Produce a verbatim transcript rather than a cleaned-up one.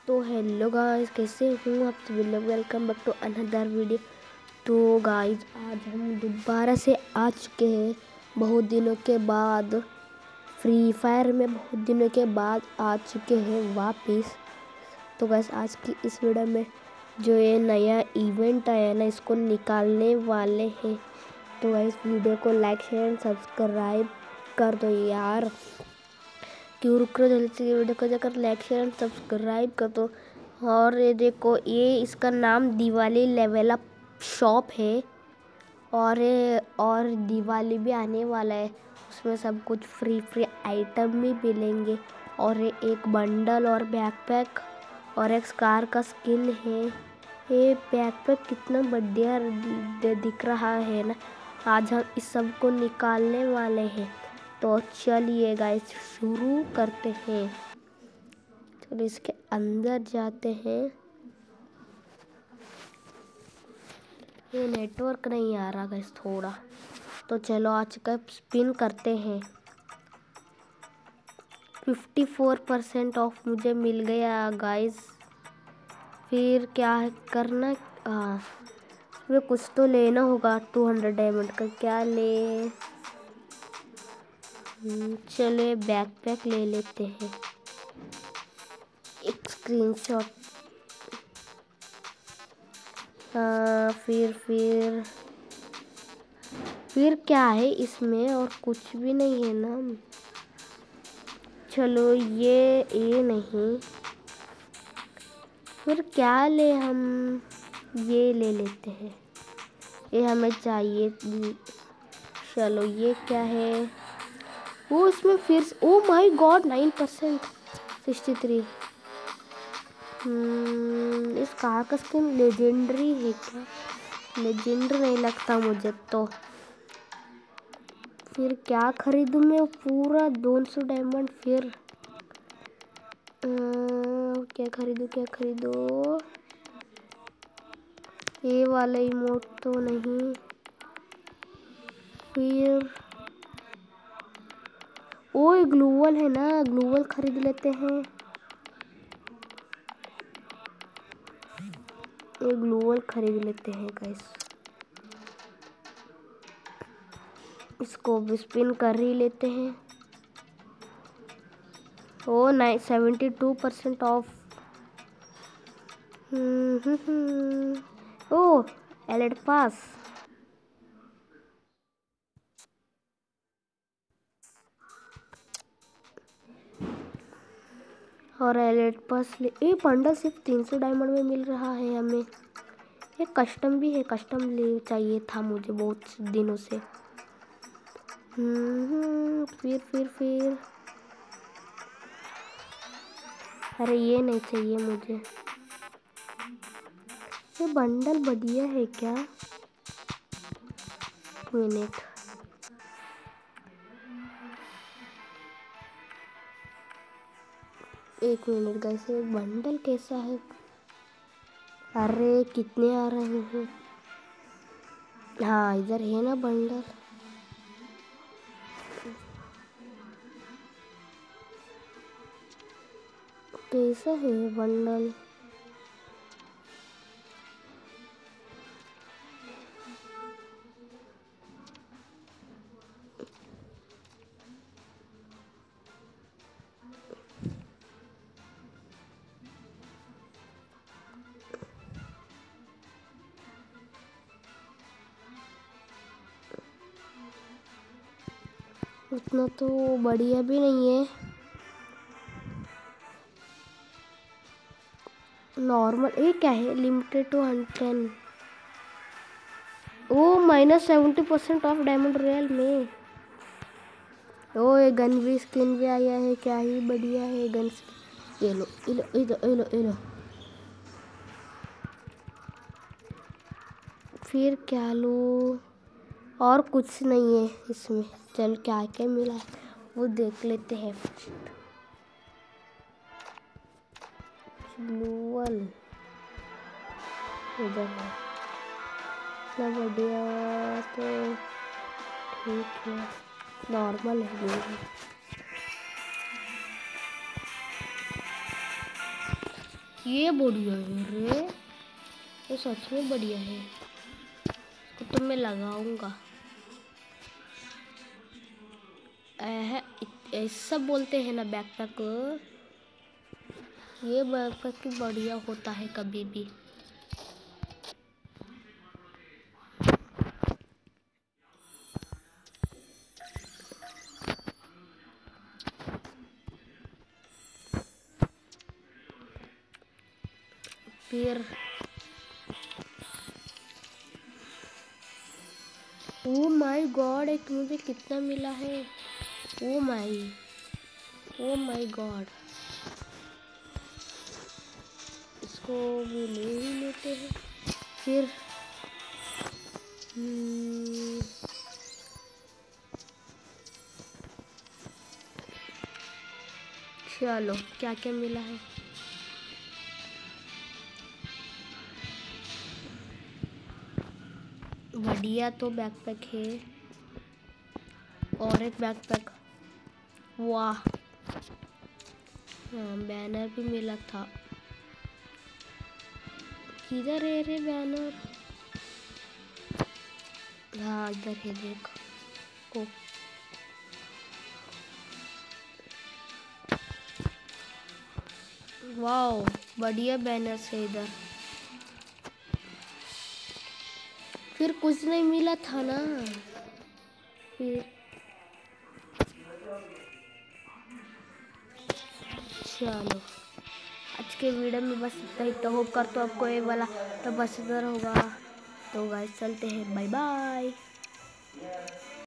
तो hello guys, कैसे हूँ आप सभी लोग। Welcome back to another video. तो गाइस आज हम दोबारा से आ चुके हैं बहुत दिनों के बाद। फ्री फायर में बहुत दिनों के बाद आ चुके हैं वापस। तो गाइस आज की इस वीडियो में जो ये नया इवेंट आया है ना, इसको निकालने वाले हैं। तो गाइस वीडियो को लाइक शेयर सब्सक्राइब कर दो यार। क्यों रुक रहे हो, जल्दी से वीडियो को जाकर लाइक शेयर एंड सब्सक्राइब कर दो। और ये देखो, ये इसका नाम दिवाली लेवल अप शॉप है और ये और दिवाली भी आने वाला है। उसमें सब कुछ फ्री फ्री आइटम भी मिलेंगे। और ये एक बंडल और बैकपैक और एक स्कार का स्किन है। ये बैकपैक कितना बढ़िया दिख रहा है ना। आज हम इस सब को निकालने वाले हैं। तो चलिए गाइस शुरू करते हैं। चलिए इसके अंदर जाते हैं। ये नेटवर्क नहीं आ रहा गाइस थोड़ा, तो चलो आज का स्पिन करते हैं। चौवन परसेंट ऑफ मुझे मिल गया गाइस। फिर क्या करना, हाँ इसमें कुछ तो लेना होगा। दो सौ डायमंड का क्या ले, चले बैकपैक ले लेते हैं। एक स्क्रीनशॉट, हाँ फिर फिर फिर क्या है इसमें, और कुछ भी नहीं है ना। चलो ये ये नहीं, फिर क्या ले, हम ये ले लेते हैं, ये हमें चाहिए। चलो ये क्या है, वो इसमें फिर oh my god nine percent sixty three. इस कार का स्किन लेजेंडरी है क्या? लेजेंडरी नहीं लगता मुझे तो। फिर क्या खरीदूं मैं, पूरा दो सौ डायमंड। फिर आ, क्या खरीदूं क्या खरीदूं, ये वाला इमोट तो नहीं। फिर ओ ये ग्लूवल है ना, ग्लूवल खरीद लेते हैं। ये ग्लूवल खरीद लेते हैं गाइस। इसको भी स्पिन कर ही लेते हैं। Oh nine seventy two percent off. Oh elite pass, और एलिट पास ले। ये बंडल सिर्फ तीन सौ डायमंड में मिल रहा है हमें। ये कस्टम भी है, कस्टम ले चाहिए था मुझे बहुत दिनों से। हम्म फिर फिर फिर अरे ये नहीं चाहिए मुझे। ये बंडल बढ़िया है क्या? मिनट, एक मिनट गाइस, ये बंडल कैसा है? अरे कितने आ रहे हैं? हाँ इधर है ना बंडल। कैसा है बंडल? उतना तो बढ़िया भी नहीं है, नॉर्मल। ये क्या है, limited to hundred. Oh minus seventy percent off diamond royal में। ओ ये गन भी स्किन भी आया है, क्या ही बढ़िया है गन स्किन। ये लो ये लो ये लो ये लो ये लो। फिर क्या लो, और कुछ नहीं है इसमें। चल क्या क्या मिला है वो देख लेते हैं। ग्लूवल इधर है, इतना बढ़िया तो ठीक है, नॉर्मल है ग्लूवल। ये बढ़िया है रे, ये सच में बढ़िया है, इसको तो मैं लगाऊंगा। ऐसा बोलते हैं ना बैकपैक, ये बैकपैक भी बढ़िया होता है कभी भी। फिर ओ माय गॉड, एक मुझे कितना मिला है, oh my oh my god, इसको भी ले ही लेते हैं। फिर हम्म, चलो क्या क्या मिला है। बढ़िया तो बैकपैक है, और एक बैकपैक, वाह। हाँ बैनर भी मिला था, किधर है रे बैनर, हाँ इधर है देख। ओ वाओ, बढ़िया बैनर है इधर। फिर कुछ नहीं मिला था ना, फिर चलो आज के वीडियो में बस इतना ही, तो होप करता हूँ आपको ये वाला तो पसंद होगा। तो गाइस चलते हैं, बाय बाय।